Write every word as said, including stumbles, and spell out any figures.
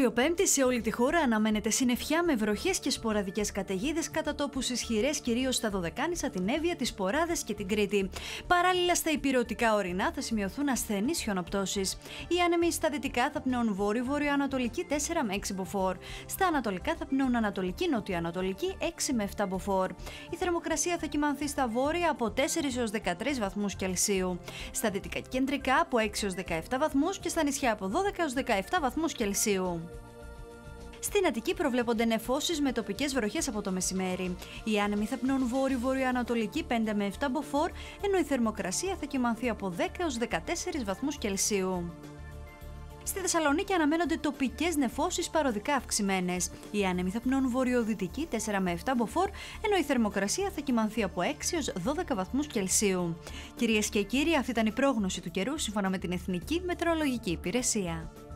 Αύριο Πέμπτη σε όλη τη χώρα αναμένεται συννεφιά με βροχές και σποραδικές καταιγίδες κατά τόπους ισχυρές, κυρίως στα Δωδεκάνησα, την Εύβοια, τις Ποράδες και την Κρήτη. Παράλληλα, στα ηπειρωτικά ορεινά θα σημειωθούν ασθενείς χιονοπτώσεις. Οι άνεμοι στα δυτικά θα πνέουν βόρειο-βορειοανατολική τέσσερα με έξι μποφόρ. Στα ανατολικά θα πνέουν ανατολική-νοτιοανατολική έξι με επτά μποφόρ. Η θερμοκρασία θα κυμανθεί στα βόρεια από τέσσερις έως δεκατρείς βαθμούς Κελσίου. Στα δυτικά και κεντρικά από έξι έως δεκαεπτά βαθμούς και στα νησιά από δώδεκα έως δεκαεπτά βαθμούς Κελσίου. Στην Αττική προβλέπονται νεφώσεις με τοπικές βροχές από το μεσημέρι. Οι άνεμοι θα πνέουν βόρειο-βορειοανατολική πέντε με επτά μποφόρ, ενώ η θερμοκρασία θα κυμανθεί από δέκα έως δεκατέσσερις βαθμούς Κελσίου. Στη Θεσσαλονίκη αναμένονται τοπικές νεφώσεις παροδικά αυξημένες. Οι άνεμοι θα πνέουν βορειοδυτική τέσσερα με επτά μποφόρ, ενώ η θερμοκρασία θα κυμανθεί από έξι έως δώδεκα βαθμούς Κελσίου. Κυρίες και κύριοι, αυτή ήταν η πρόγνωση του καιρού σύμφωνα με την Εθνική Μετεωρολογική Υπηρεσία.